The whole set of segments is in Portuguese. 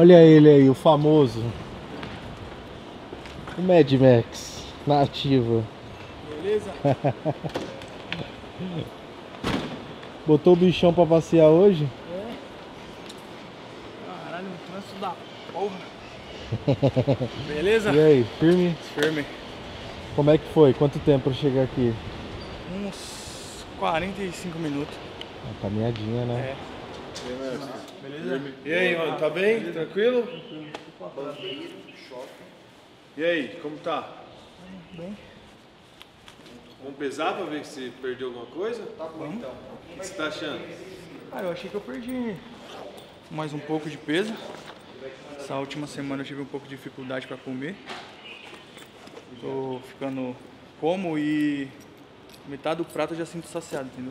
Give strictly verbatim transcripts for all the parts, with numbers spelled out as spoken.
Olha ele aí, o famoso. O Mad Max, na ativa. Beleza? Botou o bichão pra passear hoje? É. Caralho, um trânsito da porra. Beleza? E aí, firme? Firme. Como é que foi? Quanto tempo pra chegar aqui? Uns quarenta e cinco minutos. Uma caminhadinha, né? É. Beleza? E aí, mano, tá bem? Tranquilo? E aí, como tá? Bem. Vamos pesar pra ver se você perdeu alguma coisa? Tá bom, então. O que você tá achando? Ah, eu achei que eu perdi mais um pouco de peso. Essa última semana eu tive um pouco de dificuldade pra comer. Tô ficando como e metade do prato eu já sinto saciado, entendeu?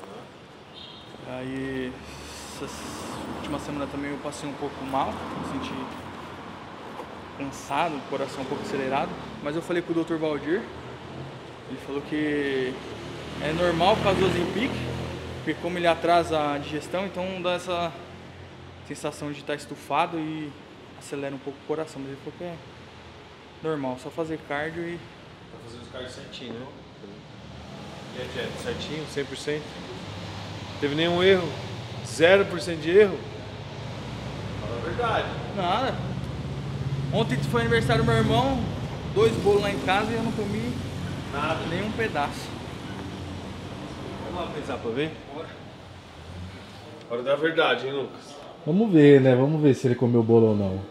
Aí essa última semana também eu passei um pouco mal, me senti cansado, o coração um pouco acelerado. Mas eu falei com o doutor Valdir, ele falou que é normal por causa do Ozempic, porque como ele atrasa a digestão, então dá essa sensação de estar estufado e acelera um pouco o coração. Mas ele falou que é normal, só fazer cardio e... Tá fazendo os cards certinho, né? E a dieta certinho, cem por cento? Teve nenhum erro? zero por cento de erro? Fala a verdade. Nada. Ontem foi aniversário do meu irmão, dois bolos lá em casa e eu não comi Nada. nem um pedaço. Vamos lá pensar pra ver? Bora. Hora da verdade, hein, Lucas? Vamos ver, né? Vamos ver se ele comeu bolo ou não.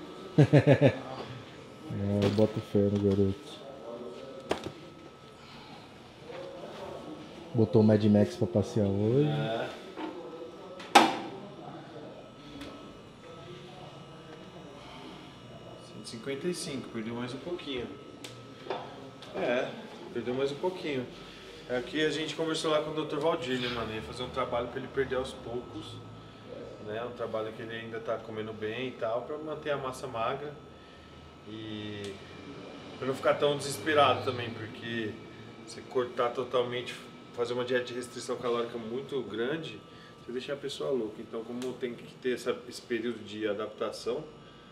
É, eu boto fé no garoto. Botou o Mad Max pra passear hoje. É. cento e cinquenta e cinco, perdeu mais um pouquinho. É, perdeu mais um pouquinho. Aqui a gente conversou lá com o doutor Valdir, né, mano? Ia fazer um trabalho pra ele perder aos poucos. Né? Um trabalho que ele ainda tá comendo bem e tal, pra manter a massa magra. E pra não ficar tão desesperado também, porque você cortar totalmente, fazer uma dieta de restrição calórica muito grande, você deixa a pessoa louca. Então, como tem que ter essa, esse período de adaptação,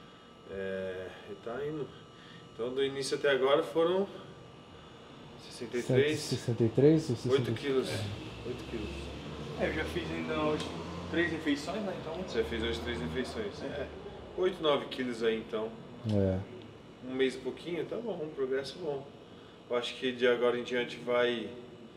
é, ele tá indo. Então, do início até agora foram sessenta e três, sessenta e três ou sessenta e três? oito quilos. oito quilos. É, eu já fiz ainda hoje três refeições, né? Então. Você fez hoje três refeições. É. oito, nove quilos aí então. É. Um mês e pouquinho, tá bom, um progresso bom. Eu acho que de agora em diante vai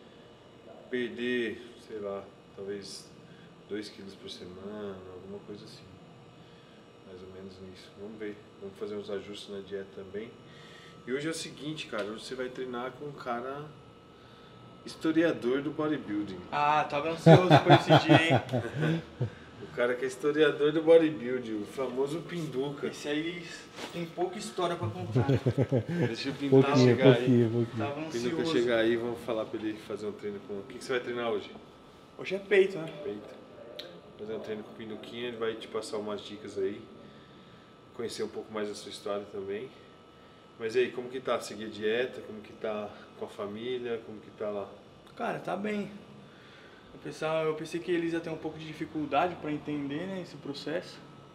perder, sei lá, talvez dois quilos por semana, alguma coisa assim. Mais ou menos nisso. Vamos ver. Vamos fazer uns ajustes na dieta também. E hoje é o seguinte, cara, hoje você vai treinar com um cara historiador do bodybuilding. Ah, tava ansioso por esse dia, hein? O cara que é historiador do bodybuilding, o famoso Pinduca. Esse aí tem pouca história pra contar. Deixa o Pinduca Pouquinho, chegar aí. pouquinho, pouquinho. Tava O Pinduca ansioso. chegar aí, vamos falar pra ele fazer um treino com... O que, que você vai treinar hoje? Hoje é peito, né? Peito. Fazer um treino com o Pinduquinha, ele vai te passar umas dicas aí. Conhecer um pouco mais da sua história também. Mas e aí, como que tá? Seguir a dieta? Como que tá com a família? Como que tá lá? Cara, tá bem. Eu pensava, eu pensei que eles iam ter um pouco de dificuldade para entender, né, esse processo,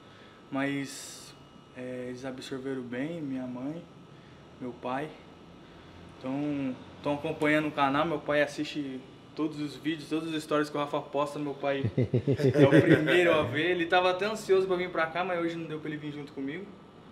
mas é, eles absorveram bem, minha mãe, meu pai. Então, estão acompanhando o canal, meu pai assiste todos os vídeos, todas as histórias que o Rafa posta, meu pai é o primeiro a ver. Ele estava até ansioso para vir para cá, mas hoje não deu para ele vir junto comigo.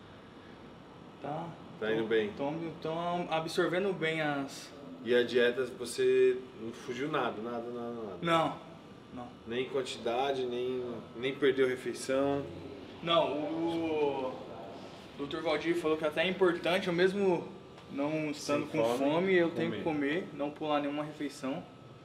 Tá, Tá indo bem? Estão absorvendo bem as... E a dieta, você não fugiu nada, nada, nada, nada? Não, não. Nem quantidade, nem, nem perdeu refeição? Não, o doutor Valdir falou que até é importante, eu mesmo não estando Sem com fome, fome, eu tenho comer. que comer, não pular nenhuma refeição.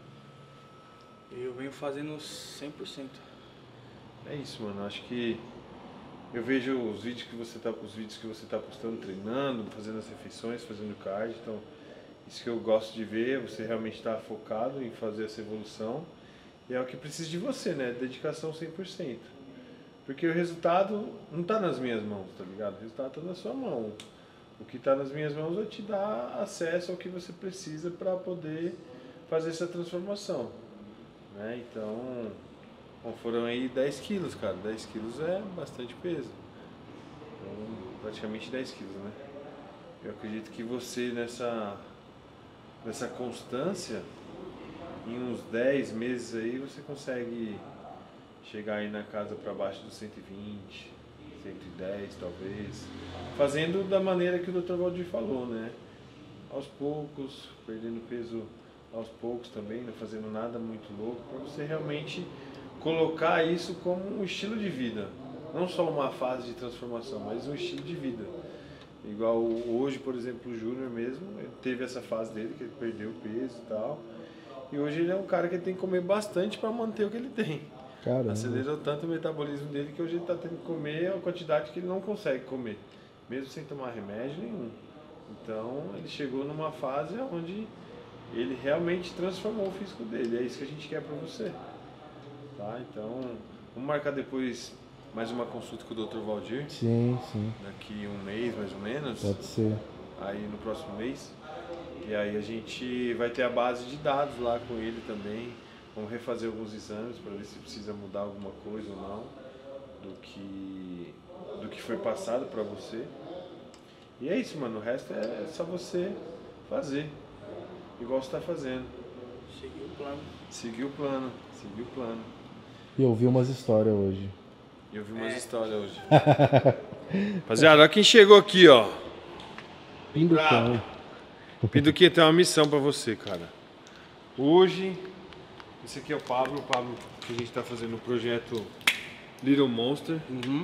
E eu venho fazendo cem por cento. É isso, mano. Acho que eu vejo os vídeos que você tá, os vídeos que você tá postando, treinando, fazendo as refeições, fazendo cardio, então isso que eu gosto de ver, você realmente está focado em fazer essa evolução. E é o que precisa de você, né? Dedicação cem por cento. Porque o resultado não está nas minhas mãos, tá ligado? O resultado está na sua mão. O que está nas minhas mãos é te dar acesso ao que você precisa para poder fazer essa transformação. Né? Então, bom, foram aí dez quilos, cara. dez quilos é bastante peso. Então, praticamente dez quilos, né? Eu acredito que você nessa, nessa constância, em uns dez meses aí, você consegue chegar aí na casa para baixo dos cento e vinte, cento e dez talvez. Fazendo da maneira que o doutor Valdir falou, né? Aos poucos, perdendo peso aos poucos também, não fazendo nada muito louco, para você realmente colocar isso como um estilo de vida. Não só uma fase de transformação, mas um estilo de vida. Igual hoje, por exemplo, o Júnior mesmo, ele teve essa fase dele, que ele perdeu peso e tal. E hoje ele é um cara que tem que comer bastante para manter o que ele tem. Caramba. Acelerou tanto o metabolismo dele que hoje ele está tendo que comer a quantidade que ele não consegue comer, mesmo sem tomar remédio nenhum. Então ele chegou numa fase onde ele realmente transformou o físico dele. É isso que a gente quer para você. Tá? Então vamos marcar depois mais uma consulta com o doutor Valdir. Sim, sim. Daqui um mês mais ou menos. Pode ser. Aí no próximo mês. E aí a gente vai ter a base de dados lá com ele também. Vamos refazer alguns exames para ver se precisa mudar alguma coisa ou não do que, do que foi passado para você. E é isso, mano. O resto é só você fazer. Igual você está fazendo. Seguir o plano. Seguir o plano. Seguir o plano. E eu vi umas histórias hoje. E eu vi umas é. histórias hoje. Rapaziada, olha quem chegou aqui, ó. Pinducão. Pinduquinha tem uma missão pra você, cara. Hoje, esse aqui é o Pablo. O Pablo que a gente tá fazendo o projeto Little Monster. Uhum.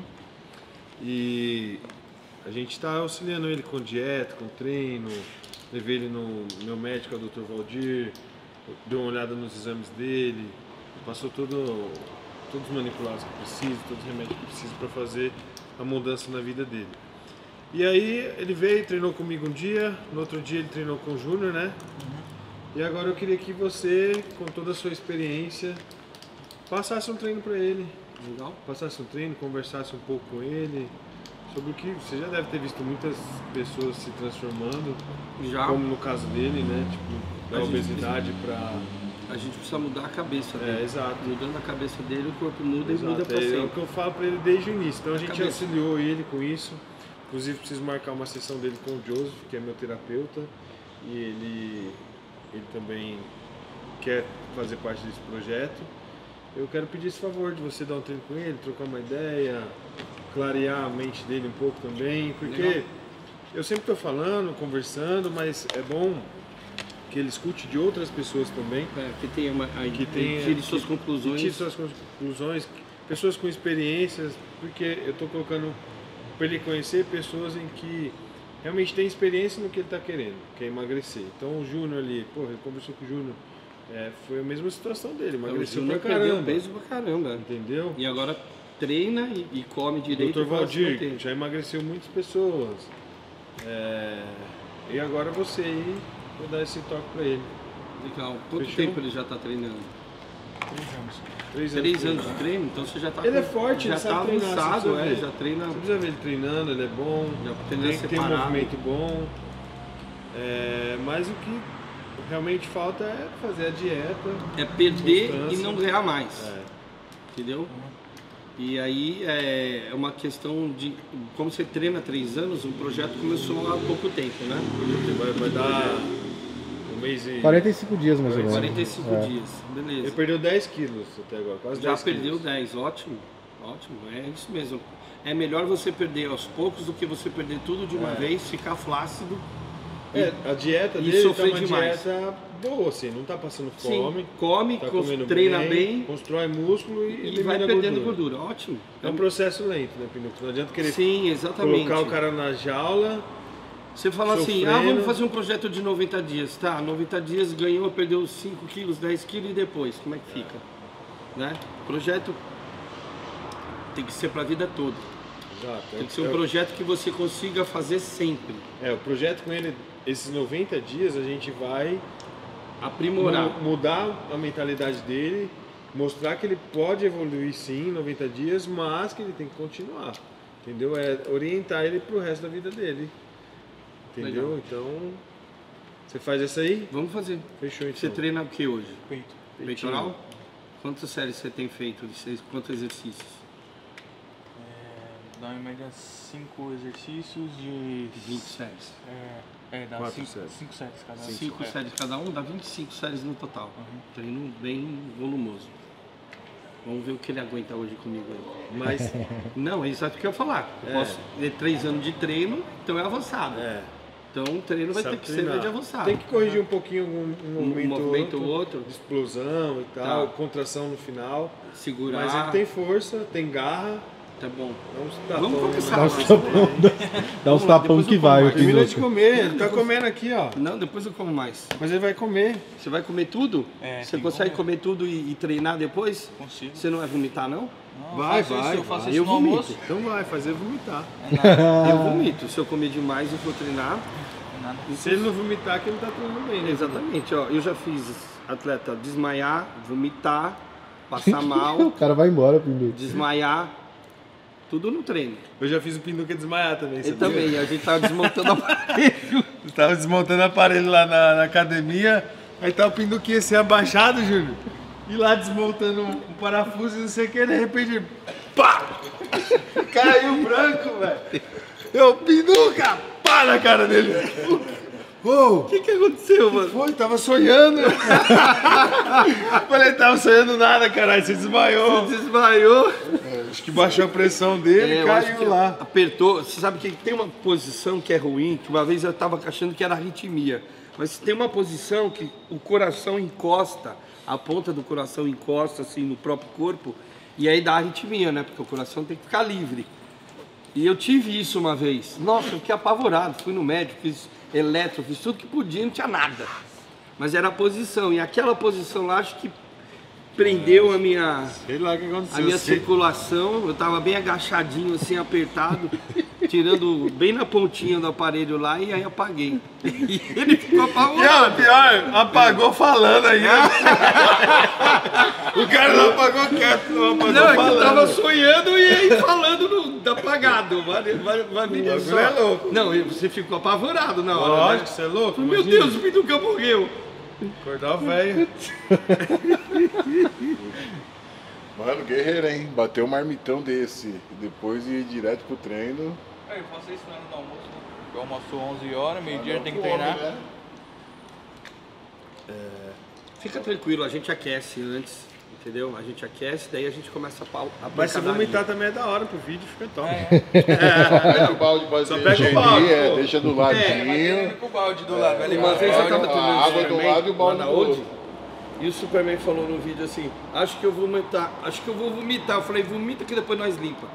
E a gente tá auxiliando ele com dieta, com treino. Levei ele no meu médico, o doutor Valdir. Deu uma olhada nos exames dele. Passou todo, todos os manipulados que precisa, todos os remédios que precisa para fazer a mudança na vida dele. E aí ele veio, treinou comigo um dia, no outro dia ele treinou com o Júnior, né? Uhum. E agora eu queria que você, com toda a sua experiência, passasse um treino para ele. Legal. Passasse um treino, conversasse um pouco com ele sobre o que você já deve ter visto muitas pessoas se transformando, já. Como no caso dele, né? Tipo, da obesidade para a gente precisa mudar a cabeça dele. É, exato. Mudando a cabeça dele, o corpo muda exato. E muda para é, sempre. É o que eu falo para ele desde o início. Então a gente cabeça. auxiliou ele com isso. Inclusive preciso marcar uma sessão dele com o Joseph, que é meu terapeuta. E ele, ele também quer fazer parte desse projeto. Eu quero pedir esse favor de você dar um treino com ele, trocar uma ideia, clarear a mente dele um pouco também. Porque Legal. Eu sempre estou falando, conversando, mas é bom que ele escute de outras pessoas também. É, que tenha uma, aí, que tenha, tire suas que, conclusões. Que tire suas conclusões, pessoas com experiências, porque eu estou colocando para ele conhecer pessoas em que realmente tem experiência no que ele está querendo, que é emagrecer. Então o Júnior ali, porra, ele conversou com o Júnior, é, foi a mesma situação dele, emagreceu pra caramba. Peso pra caramba. Entendeu? E agora treina e, e come direito. doutor Valdir já emagreceu muitas pessoas. É, e agora você aí, vou dar esse toque pra ele. Legal. Quanto Fechou? tempo ele já tá treinando? Três anos. Três anos, Três anos de treino? Então você já tá Ele com, é forte, já ele tá sabe treinar, avançado, você é, precisa já treina. Você precisa ver ele treinando, ele é bom, Já tem, treina tem um separado. movimento bom. É, mas o que realmente falta é fazer a dieta. É perder constância. e não ganhar mais. É. Entendeu? E aí é uma questão de como você treina há três anos, o projeto começou há pouco tempo, né? Vai, vai dar um mês e... quarenta e cinco dias mais ou menos. quarenta e cinco É. dias, beleza. Ele perdeu dez quilos até agora, quase Já dez perdeu quilos. dez, ótimo, ótimo, é isso mesmo. É melhor você perder aos poucos do que você perder tudo de uma É. vez, ficar flácido. É, a dieta e dele tá sofrer uma demais. dieta boa, assim, não tá passando fome. Sim, come, tá cons- comendo treina bem, bem, constrói músculo e, e elimina vai a perdendo gordura. gordura. Ótimo. É um processo lento, né, Pinocchio? Não adianta querer Sim, exatamente. colocar o cara na jaula. Você fala assim, sofrendo. ah, vamos fazer um projeto de noventa dias. Tá, noventa dias ganhou, perdeu cinco quilos, dez quilos e depois, como é que fica? Né? Projeto tem que ser para a vida toda. Exato. Tem que ser um é, projeto que você consiga fazer sempre. é, o projeto com ele, esses noventa dias, a gente vai Aprimorar. mu- mudar a mentalidade dele, mostrar que ele pode evoluir sim em noventa dias, mas que ele tem que continuar. Entendeu? É orientar ele pro resto da vida dele. Entendeu? Legal. Então, você faz essa aí? Vamos fazer. Fechou então. Você treina o que hoje? Peito. Peitoral? Quantas séries você tem feito? de seis- Quantos exercícios? É, dá em média cinco exercícios de... vinte séries. É, é dá Quatro cinco séries. cinco séries cada um. cinco é. séries cada um, dá vinte e cinco séries no total. Uhum. Treino bem volumoso. Vamos ver o que ele aguenta hoje comigo aí. Mas, não, é exato o que eu ia falar. Eu É. posso ter três anos de treino, então é avançado. É. Então o treino vai Sabe ter que treinar. ser médio avançado. Tem que corrigir um pouquinho um, um Um movimento, movimento outro, ou outro. explosão e tal, Tá. contração no final. Segurar. Mas ele tem força, tem garra. Tá bom. Vamos, Vamos começar. Dá uns Mas- tapão, dá, dá uns Vamos lá, tapão depois que eu vai como o mais. Termina de piloto. comer, ele tá comendo aqui, ó. Não, depois eu como mais. Mas ele vai comer. Você vai comer tudo? É, Você tem que consegue comer. comer tudo e, e treinar depois? Consigo. Você não vai vomitar, não? Não, Vai, eu faço vai, Isso, eu faço vai. isso Eu no vomito. almoço. Então vai, fazer vomitar. Eu vomito. Se eu comer demais e for treinar. É nada. Se ele não vomitar, que ele não tá treinando bem, né? Exatamente, ó. Eu já fiz atleta desmaiar, vomitar, passar mal, O cara vai embora, Pinduca. desmaiar. Tudo no treino. Eu já fiz o Pinduca desmaiar também, Eu sabia? também, a gente tava desmontando o aparelho. Eu tava desmontando o aparelho lá na, na academia, aí tá o Pinduquinha assim abaixado, Júnior. E lá desmontando um, um parafuso e não sei o que, de repente, pá! Caiu branco, velho. Eu, Pinduca, pá na cara dele. Ô, O que que aconteceu, mano? foi, tava sonhando. Falei, tava sonhando nada, caralho, você desmaiou. Desmaiou. Acho que baixou a pressão dele É, e eu acho que caiu lá. apertou. Você sabe que tem uma posição que é ruim, que uma vez eu tava achando que era arritmia. Mas tem uma posição que o coração encosta, a ponta do coração encosta assim no próprio corpo, e aí dá arritmia, né? Porque o coração tem que ficar livre. E eu tive isso uma vez. Nossa, eu fiquei apavorado. Fui no médico, fiz eletro, fiz tudo que podia, não tinha nada. Mas era a posição. E aquela posição lá, acho que prendeu a minha, Sei lá o que aconteceu. a minha sei. circulação. Eu tava bem agachadinho, assim, apertado, tirando bem na pontinha do aparelho lá, e aí apaguei. E ele ficou E ó, apavorado. pior, apagou falando aí. O cara não apagou quieto, não apagou Não, é que eu falando. tava sonhando e aí falando no, apagado. Vai, vai, vai me bagulho só. é louco. Não, e você ficou apavorado na hora. Lógico, né? você é louco. Meu imagina. Deus, o Pinduca morreu. Acordar o velho. Mano, guerreiro, hein? Bateu um marmitão desse e depois ir direto pro treino. É, eu faço isso na hora do almoço, né? Eu almoço onze horas, meio-dia tem que Pro homem, treinar. né? Fica tranquilo, a gente aquece antes, entendeu? A gente aquece, daí a gente começa a pau. A Mas se pancadaria. vomitar também é da hora pro vídeo, fica top. Pega o balde pra Só fazer pega o higiene, balde, é, pô. deixa do Vai ladinho. treinando com o balde do lado, vai levar Uma o vez eu balde. tava a treinando água o do Superman, lado e o balde lá na do Old, outro. e o Superman falou no vídeo assim, acho que eu vou vomitar, acho que eu vou vomitar. Eu falei, vomita que depois nós limpa.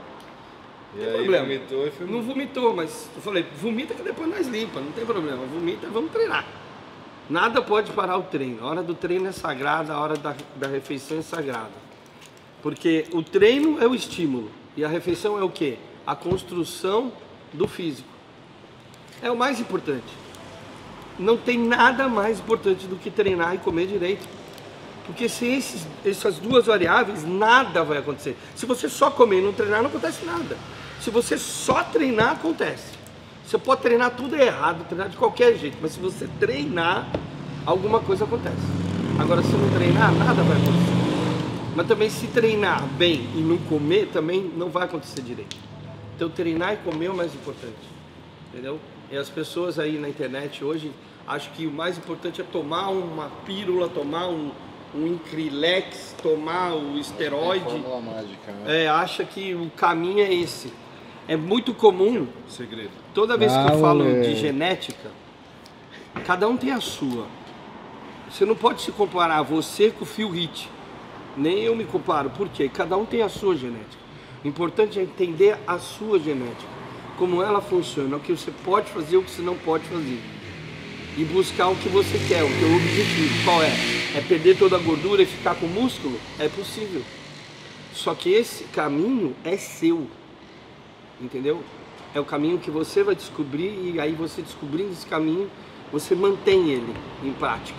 E Tem aí problema. vomitou e foi... Não vomitou, mas eu falei, vomita que depois nós limpa, não tem problema. Vomita, vamos treinar. Nada pode parar o treino. A hora do treino é sagrada, a hora da, da refeição é sagrada. Porque o treino é o estímulo e a refeição é o quê? A construção do físico. É o mais importante. Não tem nada mais importante do que treinar e comer direito. Porque sem esses, essas duas variáveis, nada vai acontecer. Se você só comer e não treinar, não acontece nada. Se você só treinar, acontece. Você pode treinar tudo errado, treinar de qualquer jeito, mas se você treinar, alguma coisa acontece. Agora, se não treinar, nada vai acontecer. Mas também se treinar bem e não comer, também não vai acontecer direito. Então treinar e comer é o mais importante, entendeu? E as pessoas aí na internet hoje acham que o mais importante é tomar uma pílula, tomar um, um Incrilex, tomar o esteroide. Fórmula mágica, né? É, acha que o caminho é esse. É muito comum, Segredo. toda vez que Ah, eu falo moleque. de genética, cada um tem a sua. Você não pode se comparar você com o Phil Heath. Nem eu me comparo, por quê? Cada um tem a sua genética. O importante é entender a sua genética, como ela funciona, o que você pode fazer, o que você não pode fazer. E buscar o que você quer, o teu objetivo. Qual é? É perder toda a gordura e ficar com músculo? É possível. Só que esse caminho é seu. Entendeu? É o caminho que você vai descobrir e aí você descobrindo esse caminho, você mantém ele em prática.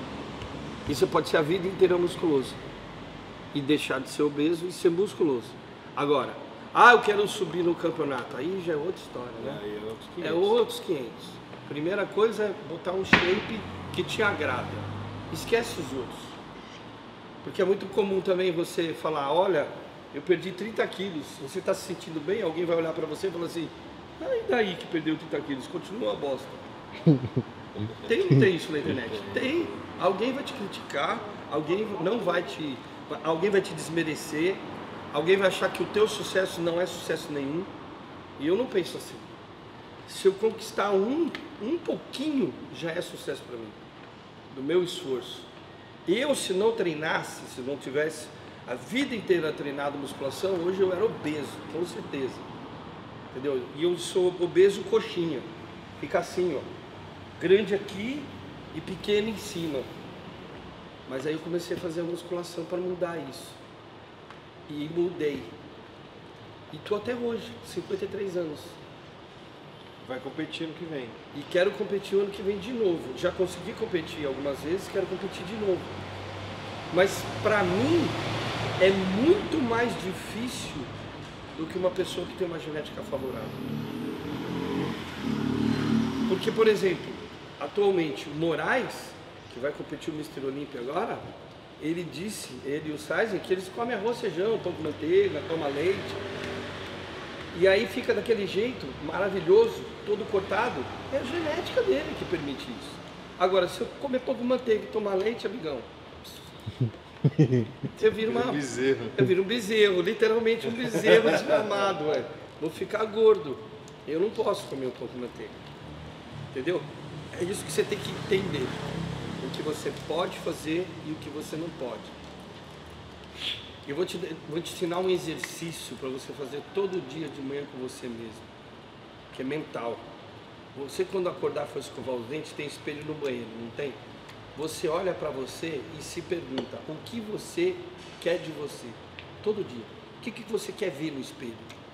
E você pode ser a vida inteira musculoso e deixar de ser obeso e ser musculoso. Agora, ah, eu quero subir no campeonato, aí já é outra história, né? Aí é outros É quinhentos. outros quinhentos. Primeira coisa é botar um shape que te agrada. Esquece os outros. Porque é muito comum também você falar, olha, eu perdi trinta quilos. Você está se sentindo bem? Alguém vai olhar para você e falar assim, ah, e daí que perdeu trinta quilos? Continua uma bosta. Tem ou não tem isso na internet? Tem. Alguém vai te criticar, alguém não vai te... Alguém vai te desmerecer, alguém vai achar que o teu sucesso não é sucesso nenhum. E eu não penso assim. Se eu conquistar um, um pouquinho, já é sucesso para mim. Do meu esforço. Eu, se não treinasse, se não tivesse a vida inteira treinado musculação, hoje eu era obeso, com certeza. Entendeu? E eu sou obeso coxinha. Fica assim, ó. Grande aqui e pequeno em cima. Mas aí eu comecei a fazer a musculação para mudar isso. E mudei. E tô até hoje, cinquenta e três anos. Vai competir no que vem. E quero competir o ano que vem de novo. Já consegui competir algumas vezes, quero competir de novo. Mas para mim é muito mais difícil do que uma pessoa que tem uma genética favorável. Porque, por exemplo, atualmente o Moraes, que vai competir o mister Olímpia agora, ele disse, ele e o Sainz, que eles comem arroz, feijão, pão com manteiga, toma leite. E aí fica daquele jeito maravilhoso, todo cortado. É a genética dele que permite isso. Agora, se eu comer pão com manteiga e tomar leite, amigão, você vira uma... Um bezerro. Eu viro um bezerro, literalmente um bezerro desmamado, ué. Vou ficar gordo. Eu não posso comer um pão com manteiga. Entendeu? É isso que você tem que entender. O que você pode fazer e o que você não pode. Eu vou te, vou te ensinar um exercício para você fazer todo dia de manhã com você mesmo, que é mental. Você, quando acordar e for escovar os dentes, tem espelho no banheiro, não tem? Você olha para você e se pergunta o que você quer de você, todo dia. O que, que você quer ver no espelho?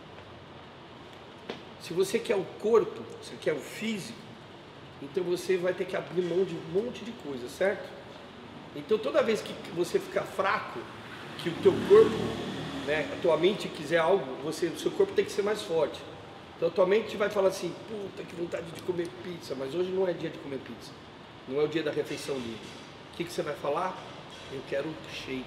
Se você quer o corpo, você quer o físico, então você vai ter que abrir mão de um monte de coisa, certo? Então toda vez que você ficar fraco, que o teu corpo, né, a tua mente quiser algo, você, o seu corpo tem que ser mais forte. Então a tua mente vai falar assim, puta, que vontade de comer pizza, mas hoje não é dia de comer pizza. Não é o dia da refeição livre. O que, que você vai falar? Eu quero shape.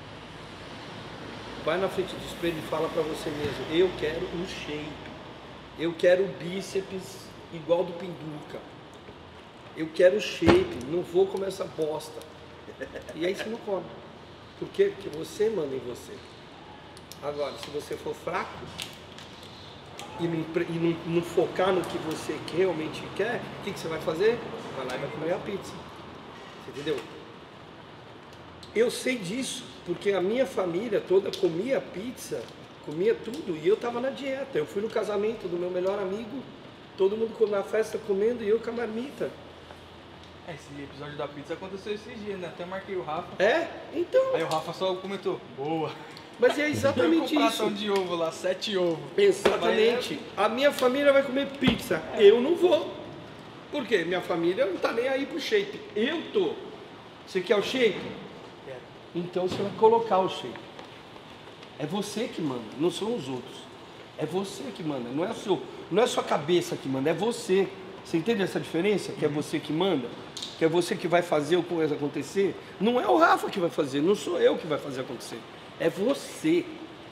Vai na frente do espelho e fala para você mesmo, eu quero um shape. Eu quero bíceps igual do Pinduca. Eu quero shape, não vou comer essa bosta. E aí você não come. Por quê? Porque você manda em você. Agora, se você for fraco e não, e não, não focar no que você realmente quer, o que, que você vai fazer? Vai lá e vai comer a pizza. Você entendeu? Eu sei disso, porque a minha família toda comia pizza, comia tudo, e eu estava na dieta. Eu fui no casamento do meu melhor amigo, todo mundo na festa comendo e eu com a marmita. Esse episódio da pizza aconteceu esses dias, né? Até marquei o Rafa. É? Então. Aí o Rafa só comentou, boa. Mas é exatamente eu isso. Um de ovo lá, sete ovos. Exatamente. A minha família vai comer pizza, eu não vou. Por quê? Minha família não tá nem aí pro shape. Eu tô. Você quer o shape? Quero. Então você vai colocar o shape. É você que manda, não são os outros. É você que manda, não é o seu, não é a sua cabeça que manda, é você. Você entende essa diferença? Que é você que manda? Que é você que vai fazer o coisa acontecer? Não é o Rafa que vai fazer, não sou eu que vai fazer acontecer. É você.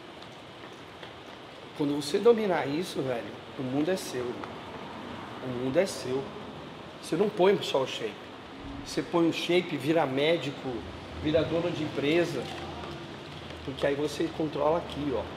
Quando você dominar isso, velho, o mundo é seu. O mundo é seu. Você não põe só o shape. Você põe o shape, vira médico, vira dono de empresa. Porque aí você controla aqui, ó.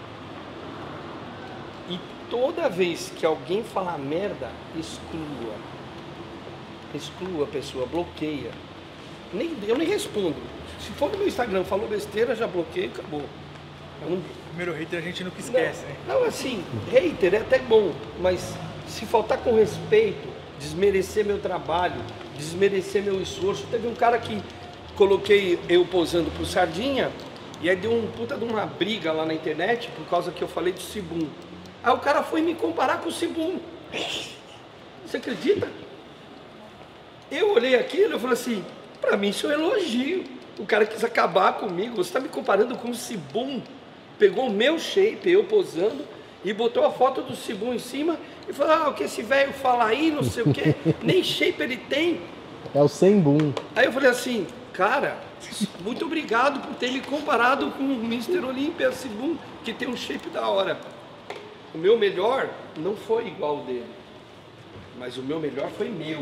E toda vez que alguém falar merda, exclua. Exclua a pessoa, bloqueia. Nem, eu nem respondo. Se for no meu Instagram, falou besteira, já bloqueio, acabou. Eu não... Primeiro hater a gente nunca esquece, não, né? Não, assim, hater é até bom, mas se faltar com respeito, desmerecer meu trabalho, desmerecer meu esforço. Teve um cara que coloquei eu posando pro Sardinha, e aí deu um puta de uma briga lá na internet, por causa que eu falei do Cibum. Aí o cara foi me comparar com o Cibum. Você acredita? Eu olhei aquilo e falei assim, pra mim isso é um elogio. O cara quis acabar comigo, você tá me comparando com o Cibum. Pegou o meu shape, eu posando, e botou a foto do Cibum em cima, e falou, ah, o que esse velho fala aí, não sei o que, nem shape ele tem. É o sem boom. Aí eu falei assim, cara, Muito obrigado por ter me comparado com o mister Olímpia segundo, que tem um shape da hora. O meu melhor não foi igual ao dele, mas o meu melhor foi meu.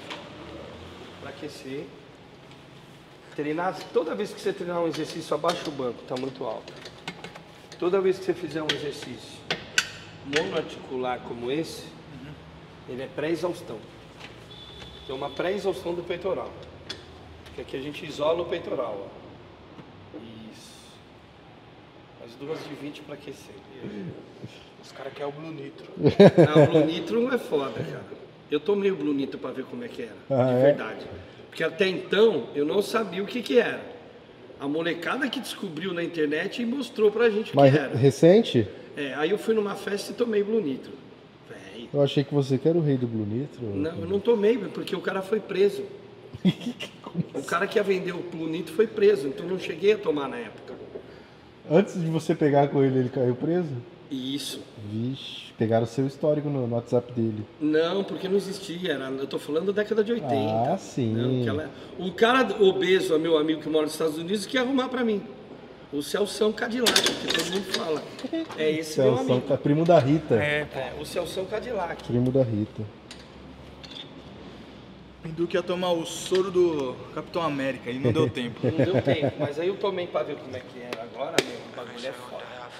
Para aquecer. Treinar, toda vez que você treinar um exercício, abaixa o banco, está muito alto. Toda vez que você fizer um exercício monoarticular como esse, uhum. ele é pré-exaustão. Tem uma pré-exaustão do peitoral. Que aqui a gente isola o peitoral. Ó. Isso. As duas de vinte para aquecer. Os caras querem o Blue Nitro. Não, o Blue Nitro é foda, cara. Eu tomei o Blue Nitro para ver como é que era, ah, de é? verdade. Porque até então eu não sabia o que que era. A molecada que descobriu na internet e mostrou pra gente o Mas que era. recente? É, aí eu fui numa festa e tomei Blue Nitro. Véi. Eu achei que você que era o rei do Blue Nitro. Não, eu não tomei, porque o cara foi preso. O cara que ia vender o Blue Nitro foi preso, então eu não cheguei a tomar na época. Antes de você pegar com ele, ele caiu preso? Isso. Vixe, pegaram o seu histórico no, no WhatsApp dele. Não, porque não existia, era, eu tô falando da década de oitenta. Ah, sim. Não, aquela, o cara obeso, meu amigo que mora nos Estados Unidos, que ia arrumar pra mim. O Celção Cadillac, que todo mundo fala. É esse meu Celção, amigo. primo da Rita. É, É, o Celção Cadillac. Primo da Rita. Pinduca ia tomar o soro do Capitão América e não deu tempo. Não deu tempo, mas aí eu tomei pra ver como é que era agora, meu, o bagulho é foda.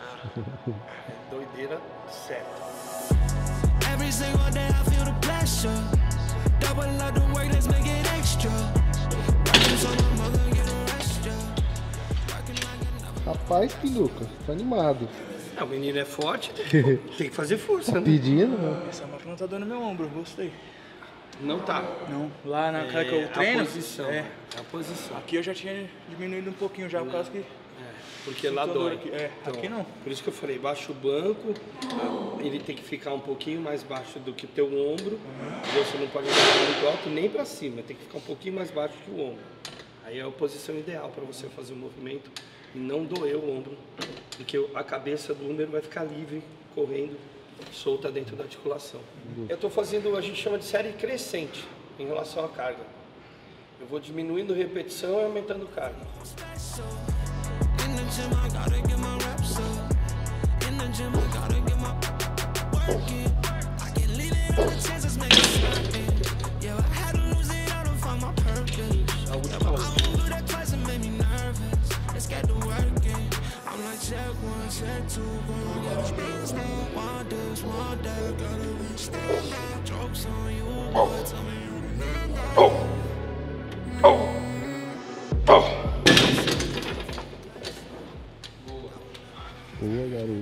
É doideira certa. Every single day I feel the pressure. Double up the work, let's make it extra. Working so my mother get a rest, yeah. Working like another. Rapaz, Pinduca, tá animado. Ah, o menino é forte, tem que fazer força, né? Pedindo, né? Essa máquina tá dando meu ombro, gostei. Não tá. Não, lá na cara que É eu treino. a posição. É. É a posição. Aqui eu já tinha diminuído um pouquinho já, por causa que. É, porque lá Sinto a dor dói. aqui. É, aqui não. Por isso que eu falei, baixa o banco, ele tem que ficar um pouquinho mais baixo do que o teu ombro. Uhum. Você não pode jogar muito alto nem para cima, tem que ficar um pouquinho mais baixo que o ombro. Aí é a posição ideal para você fazer o movimento e não doer o ombro, porque a cabeça do húmero vai ficar livre, correndo, solta dentro da articulação. Uhum. Eu estou fazendo, a gente chama de série crescente em relação à carga. Eu vou diminuindo repetição e aumentando carga. In the gym, I gotta get my reps up. In the gym, I gotta get my work in. I can leave it on the chances, make it happen. Yeah, I had to lose it all to find my purpose. I won't do that twice, it made me nervous. Let's get to work in. I'm like check one, check two, gonna get a big step. One this, one that, gotta be stand. Jokes on you, boy, tell me you remember. Boa, garoto.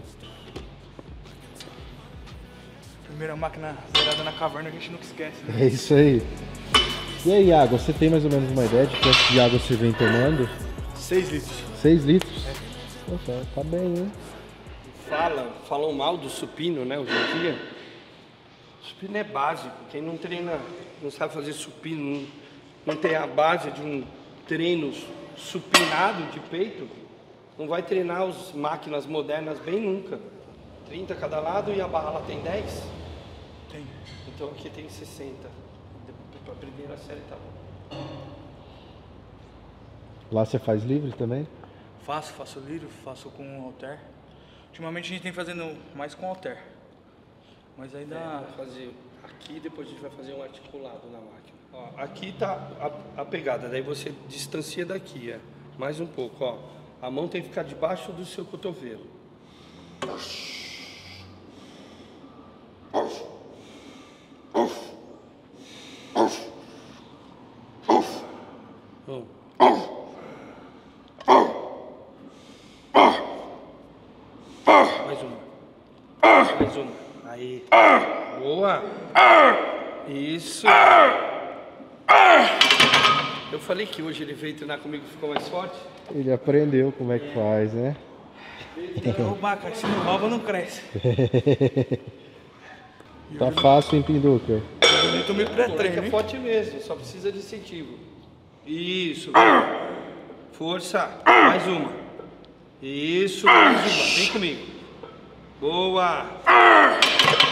Primeira máquina zerada na caverna, a gente nunca esquece, né? É isso aí. E aí, água, você tem mais ou menos uma ideia de quanto de água você vem tomando? seis litros. seis litros? É. Poxa, tá bem, hein? Fala, falam mal do supino, né, hoje em dia. Supino é básico. Quem não treina, não sabe fazer supino, não, não tem a base de um treino supinado de peito, não vai treinar as máquinas modernas bem nunca. trinta cada lado e a barra lá tem dez? Tem. Então aqui tem sessenta. Para a primeira série tá bom. Lá você faz livre também? Faço, faço livre, faço com halter. Ultimamente a gente tem fazendo mais com halter. Mas ainda. É, vou fazer aqui, depois a gente vai fazer um articulado na máquina. Ó, aqui tá a, a pegada, daí você distancia daqui, é. Mais um pouco, ó. A mão tem que ficar debaixo do seu cotovelo. Um. Mais uma. Mais uma. Aí. Boa. Isso. Eu falei que hoje ele veio treinar comigo e ficou mais forte. Ele aprendeu como é que faz, né? tem que roubar, cara. Se não rouba, não cresce. Tá fácil, hein, Pinduca? Eu tomei O moleque pré-treino, é hein? forte mesmo, só precisa de incentivo. Isso. Força. Mais uma. Isso, mais uma. Vem comigo. Boa.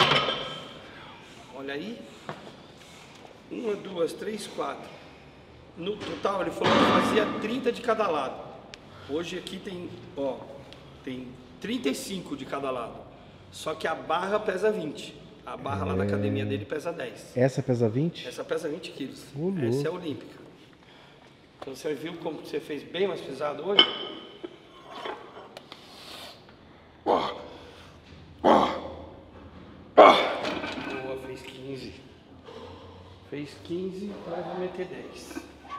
Olha aí. Uma, duas, três, quatro. No total, ele falou que fazia trinta de cada lado. Hoje aqui tem, ó, tem trinta e cinco de cada lado. Só que a barra pesa vinte. A barra é... lá na academia dele pesa dez. Essa pesa vinte? Essa pesa vinte quilos. Uh, Essa é a olímpica. Então você viu como você fez bem mais pesado hoje? Boa, fez quinze. Fez quinze, agora vai meter dez.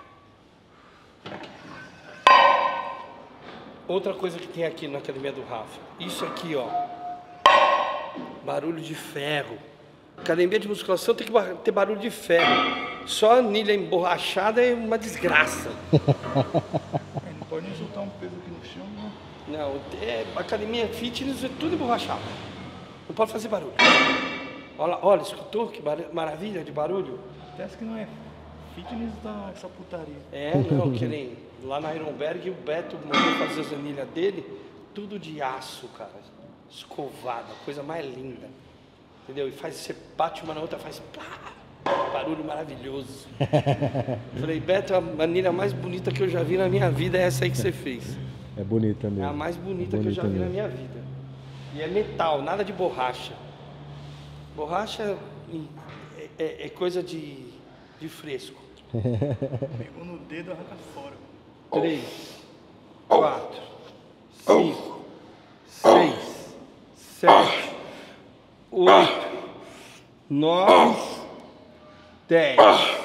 Outra coisa que tem aqui na academia do Rafa. Isso aqui, ó. Barulho de ferro. Academia de musculação tem que ter barulho de ferro. Só anilha emborrachada é uma desgraça. É, não pode nem soltar um peso aqui no chão, né? Não, é, academia fitness é tudo emborrachado. Não pode fazer barulho. Olha, olha, escutou que bar... maravilha de barulho? Parece que não é fitness da essa putaria. É, não, que nem lá na Ironberg o Beto mandou fazer as anilhas dele, tudo de aço, cara. Escovada, coisa mais linda. Entendeu? E faz, você bate uma na outra, faz pá, barulho maravilhoso. Falei, Beto, a anilha mais bonita que eu já vi na minha vida é essa aí que você fez. É bonita mesmo. É a mais bonita, é bonita que eu já vi mesmo. na minha vida. E é metal, nada de borracha. Borracha é, é, é coisa de, de fresco. Pegou no dedo, arranca fora. Três, quatro, cinco, seis, sete, oito, nove, dez,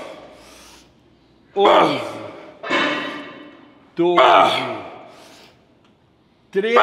onze, doze, treze.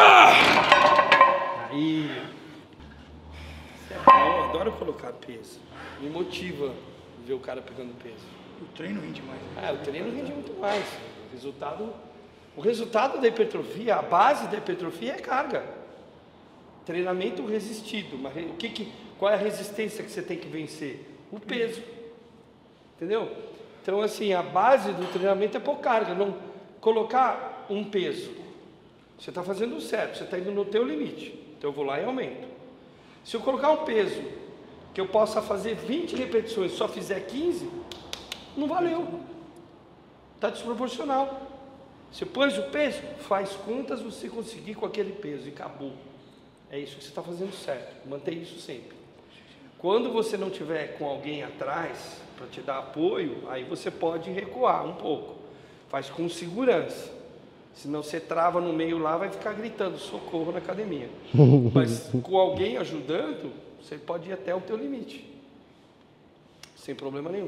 Aí. Isso é bom, eu adoro colocar peso. Me motiva ver o cara pegando peso. O treino rende mais. É, o treino rende muito mais. O resultado, o resultado da hipertrofia, a base da hipertrofia é carga. Treinamento resistido. Mas o que que, qual é a resistência que você tem que vencer? O peso. Entendeu? Então, assim, a base do treinamento é pôr carga, não colocar um peso. Você está fazendo o certo, você está indo no teu limite. Então eu vou lá e aumento. Se eu colocar um peso que eu possa fazer vinte repetições e só fizer quinze, não valeu. Está desproporcional. Você pôs o peso, faz contas você conseguir com aquele peso e acabou. É isso que você está fazendo certo. Mantém isso sempre. Quando você não tiver com alguém atrás para te dar apoio, aí você pode recuar um pouco. Faz com segurança. Senão você trava no meio lá, vai ficar gritando socorro na academia. Mas com alguém ajudando, você pode ir até o teu limite. Sem problema nenhum.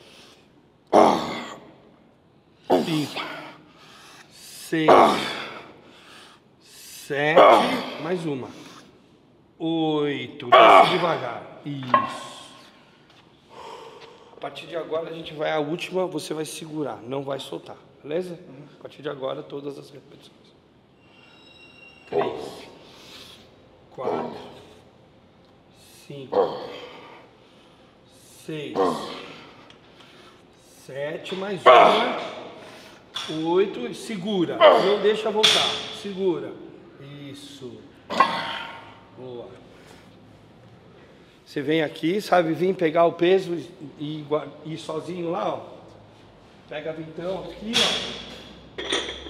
Cinco, seis, sete, mais uma. Oito, desce devagar. Isso. A partir de agora a gente vai à última, você vai segurar, não vai soltar. Beleza? A partir de agora, todas as repetições. Três, quatro, cinco, seis, sete, mais uma, oito, segura, não deixa voltar, segura. Isso. Boa. Você vem aqui, sabe, vir pegar o peso e ir sozinho lá, ó. Pega vintão aqui, ó.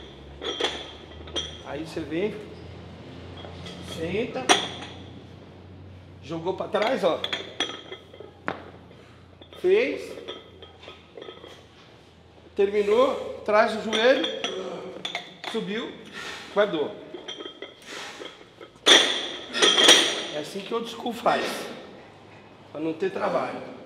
Aí você vem, senta, jogou para trás, ó. Fez, terminou, traz o joelho, subiu, guardou. É assim que o old school faz, para não ter trabalho.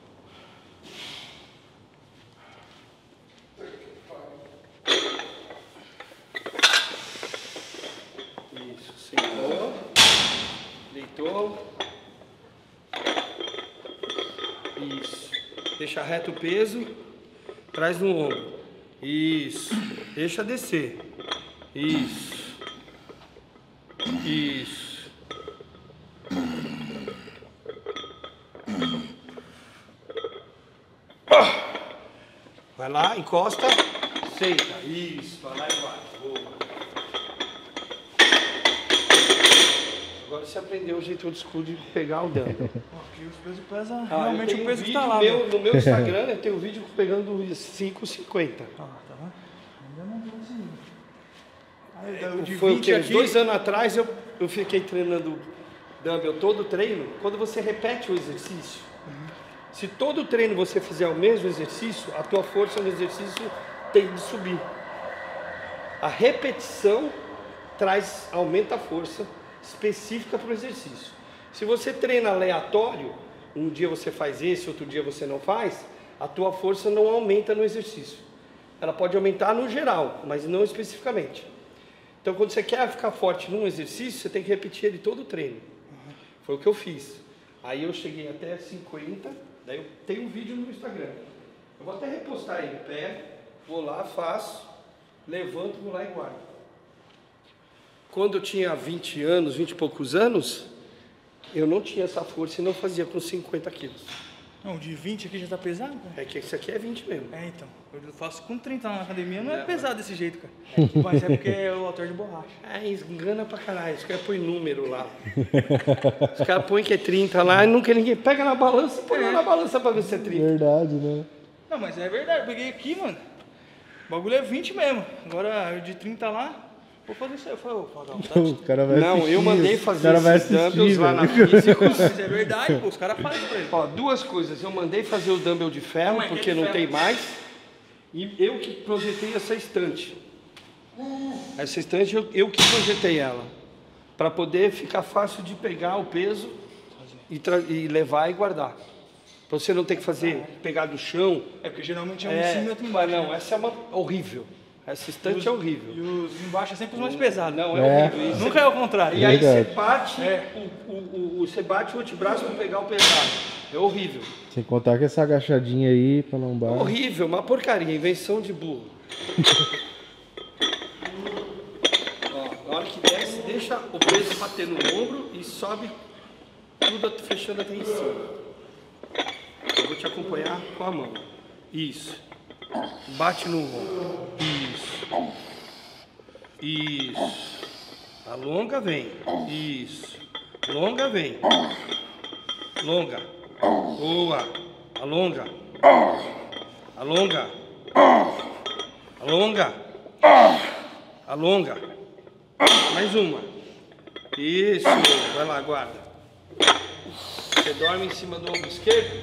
Deitou. Isso. Deixa reto o peso. Traz no ombro. Isso. Deixa descer. Isso. Isso. Vai lá, encosta. Senta. Isso. Vai lá e vai. Boa. Agora você aprendeu o jeito old school de pegar o dano. E os pesos pesam, Ah, eu realmente tenho o um peso que vídeo tá lá. meu, mano. no meu Instagram, eu tenho um vídeo pegando cinco e cinquenta. Ah, tá vendo? Ainda não consegui. Aí, o de Foi o vinte quê? Uns aqui, dois anos atrás eu, eu fiquei treinando dumbbell todo treino. Quando você repete o exercício, se todo treino você fizer o mesmo exercício, a tua força no exercício tem de subir. A repetição traz, aumenta a força específica para o exercício. Se você treina aleatório, um dia você faz esse, outro dia você não faz, a tua força não aumenta no exercício. Ela pode aumentar no geral, mas não especificamente. Então, quando você quer ficar forte num exercício, você tem que repetir ele todo o treino. Uhum. Foi o que eu fiz. Aí eu cheguei até cinquenta, daí eu tenho um vídeo no Instagram. Eu vou até repostar ele. Pego, vou lá, faço, levanto, vou lá e guardo. Quando eu tinha vinte anos, vinte e poucos anos, eu não tinha essa força e não fazia com cinquenta quilos. não, de vinte aqui já tá pesado, cara. É que esse aqui é vinte mesmo. É, então. Eu faço com trinta lá na academia, não é, é pesado desse jeito, cara. Mas é porque é o autor de borracha. É, engana pra caralho. Os caras põem número lá. Os caras põem que é trinta lá e nunca ninguém pega na balança e põe lá na balança pra ver se é trinta. Verdade, né? Não, mas é verdade. Eu peguei aqui, mano. O bagulho é vinte mesmo. Agora, eu de trinta lá, vou fazer isso aí. Eu falei, ô, Fagão, tá... O cara vai Não, assistir, eu mandei o fazer cara vai esses dumbbells assistir, lá na velho. Físicos. Mas é verdade, pô. Os caras fazem pra ele. Ó, duas coisas. Eu mandei fazer o dumbbell de ferro, Não, é que é porque de não ferro. tem mais. E eu que projetei essa estante. Essa estante eu, eu que projetei ela. Para poder ficar fácil de pegar o peso e, tra- e levar e guardar. Para você não ter que fazer, pegar do chão. É porque geralmente é um É, em cima e outro embaixo. não, né? essa é uma horrível. Essa E estante os- é horrível. E os embaixo é sempre os mais pesados. Não, é, É. horrível. E Nunca é o contrário. E aí você Verdade. bate, É. o, o, o, você bate o antebraço para pegar o pesado. É horrível. Sem contar que essa agachadinha aí pra É lombar. horrível, uma porcaria, invenção de burro. Ó, na hora que desce, deixa o peso bater no ombro e sobe tudo fechando até em cima. Eu vou te acompanhar com a mão. Isso. Bate no ombro. Isso. Isso. Alonga, vem. Isso. Alonga, vem. Alonga. Boa. Alonga. Alonga. Alonga. Alonga. Mais uma. Isso. Vai lá, guarda. Você dorme em cima do ombro esquerdo?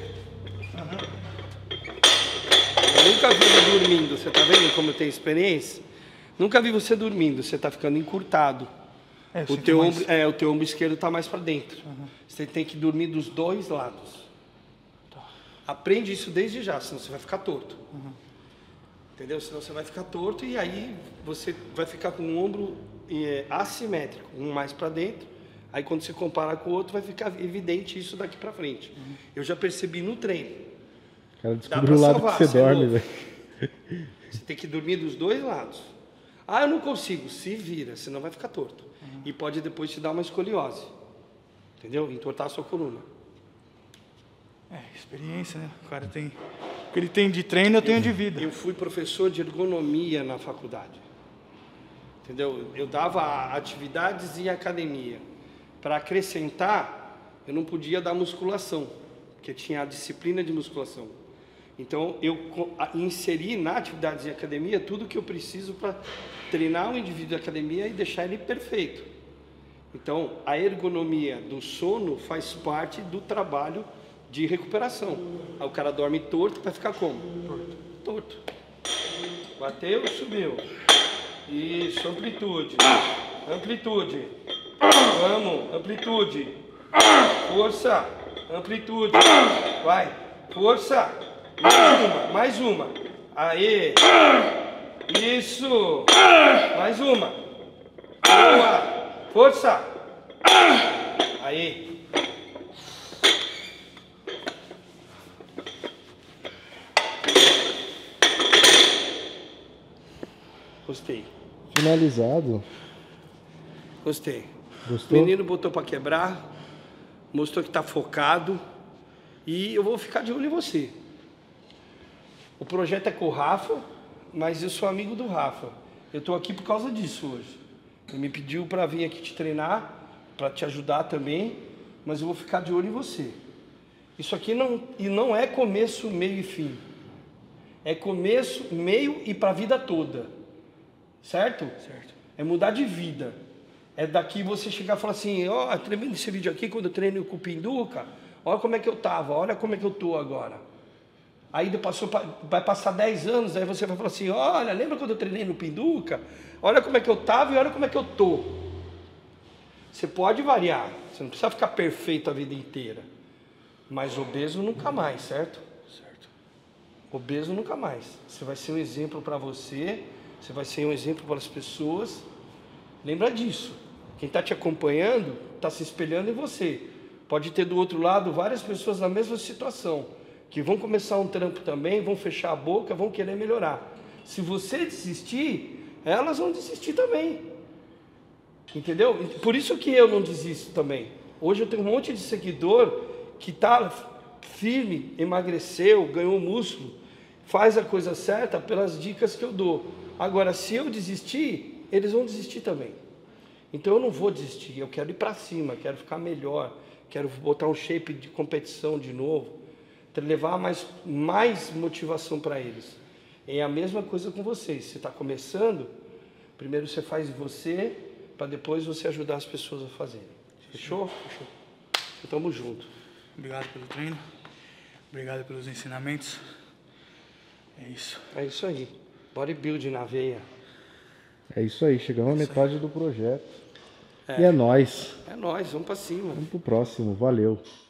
Eu nunca vi você dormindo. Você tá vendo como eu tenho experiência? Nunca vi você dormindo. Você tá ficando encurtado. É, eu O sinto teu, mais. ombro, é, o teu ombro esquerdo está mais para dentro. Você tem que dormir dos dois lados. Aprende isso desde já, senão você vai ficar torto. Entendeu? Senão você vai ficar torto e aí você vai ficar com o ombro é, assimétrico, um mais para dentro. Aí quando você comparar com o outro vai ficar evidente isso daqui para frente. Eu já percebi no treino. O cara Dá descobriu pra o lado salvar, que você você é dorme, louco. velho. Você tem que dormir dos dois lados. Ah, eu não consigo. Se vira, senão vai ficar torto. E pode depois te dar uma escoliose. Entendeu? Entortar a sua coluna. É, experiência, né? O cara tem... O que ele tem de treino, eu tenho de vida. Eu fui professor de ergonomia na faculdade. Entendeu? Eu dava atividades em academia. Para acrescentar, eu não podia dar musculação, porque tinha a disciplina de musculação. Então, eu co- a- inseri na atividade de academia tudo que eu preciso para treinar o indivíduo da academia e deixar ele perfeito. Então, a ergonomia do sono faz parte do trabalho de recuperação. Aí o cara dorme torto, vai ficar como? Torto. Bateu, subiu. Isso, amplitude. Amplitude. Vamos, amplitude. Força, amplitude. Vai, força. Mais uma, mais uma. Aê. Isso. Mais uma. Boa. Força. Aê. Gostei. Finalizado. Gostei. O Gostou? menino botou pra quebrar, mostrou que tá focado e eu vou ficar de olho em você. O projeto é com o Rafa, mas eu sou amigo do Rafa. Eu tô aqui por causa disso hoje. Ele me pediu para vir aqui te treinar, para te ajudar também, mas eu vou ficar de olho em você. Isso aqui não, e não é começo, meio e fim. É começo, meio e para a vida toda. Certo? Certo. É mudar de vida. É daqui você chegar e falar assim, ó, oh, tremendo esse vídeo aqui, quando eu treino com o Pinduca, olha como é que eu tava, olha como é que eu tô agora. Aí passou, vai passar dez anos, aí você vai falar assim, olha, lembra quando eu treinei no Pinduca? Olha como é que eu tava e olha como é que eu tô. Você pode variar, você não precisa ficar perfeito a vida inteira. Mas obeso nunca mais, certo? Certo. Obeso nunca mais. Você vai ser um exemplo para você, você vai ser um exemplo para as pessoas. Lembra disso. Quem está te acompanhando está se espelhando em você. Pode ter do outro lado várias pessoas na mesma situação, que vão começar um trampo também, vão fechar a boca, vão querer melhorar. Se você desistir, elas vão desistir também. Entendeu? Por isso que eu não desisto também. Hoje eu tenho um monte de seguidor que está firme, emagreceu, ganhou músculo, faz a coisa certa pelas dicas que eu dou. Agora, se eu desistir, eles vão desistir também. Então eu não vou desistir, eu quero ir para cima, quero ficar melhor, quero botar um shape de competição de novo, levar mais, mais motivação para eles. É a mesma coisa com vocês. Você está começando, primeiro você faz você, para depois você ajudar as pessoas a fazerem. Fechou? Fechou. Então, tamo junto. Obrigado pelo treino. Obrigado pelos ensinamentos. É isso. É isso aí. Bodybuilding na veia. É isso aí, chegamos à metade do projeto. E é nóis. É nóis, vamos para cima. Vamos pro próximo, valeu.